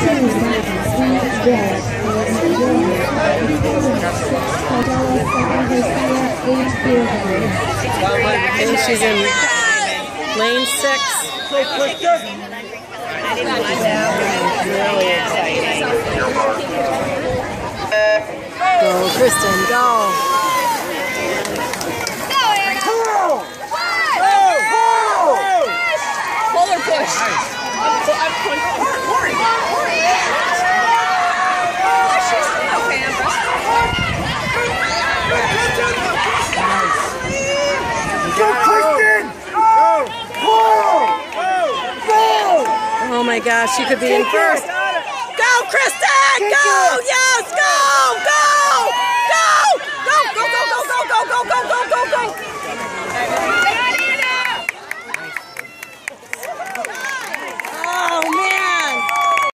And she's in lane 6. Really exciting. Go, Kristen, go. Pull or push? Oh my gosh, she could be in first. Go, Kristen! Go! Yes, go! Go!